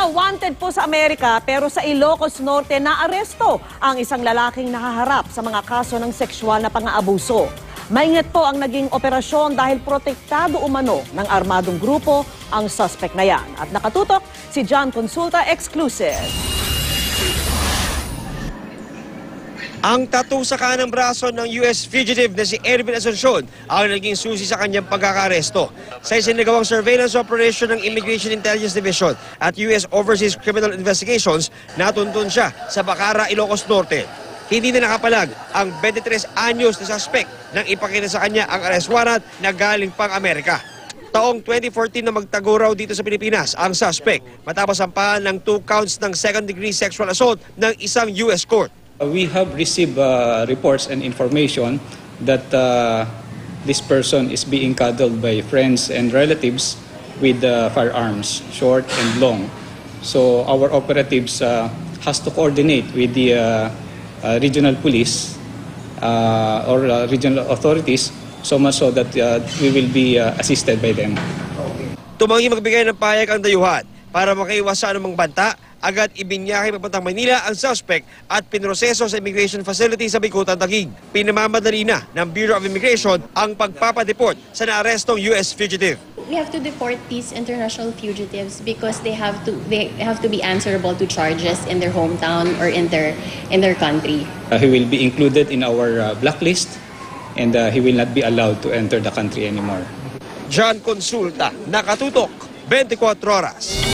wanted po sa Amerika pero sa Ilocos Norte naaresto ang isang lalaking nakaharap sa mga kaso ng sexual na pang-aabuso. Maingat po ang naging operasyon dahil protektado umano ng armadong grupo ang suspect na yan. At nakatutok si John Consulta Exclusive. Ang tattoo sa kanang braso ng US fugitive na si Ervin Asuncion ang naging susi sa kanyang pagkakaresto. Sa isinagawang surveillance operation ng Immigration Intelligence Division at US Overseas Criminal Investigations, natuntun siya sa Bacara, Ilocos Norte. Hindi na nakapalag ang 23 anyos na suspect nang ipakita sa kanya ang arrest warrant na galing pang Amerika. Taong 2014 na magtago raw dito sa Pilipinas ang suspect matapos sampahan ng 2 counts ng second-degree sexual assault ng isang US court. We have received reports and information that this person is being cuddled by friends and relatives with firearms, short and long. So our operatives has to coordinate with the regional police or regional authorities so much so that we will be assisted by them. Tumangi magbigay ng payag ang dayuhan para makaiwas sa anumang banta. Agad ibinyahe papuntang Maynila ang suspect at pinroseso sa immigration facility sa Bicutan, Taguig. Pinamamadali na ng Bureau of Immigration ang pagpapadeport sa naarestong US fugitive. We have to deport these international fugitives because they have to be answerable to charges in their hometown or in their country. He will be included in our blacklist and he will not be allowed to enter the country anymore. John Consulta, nakatutok, 24 oras.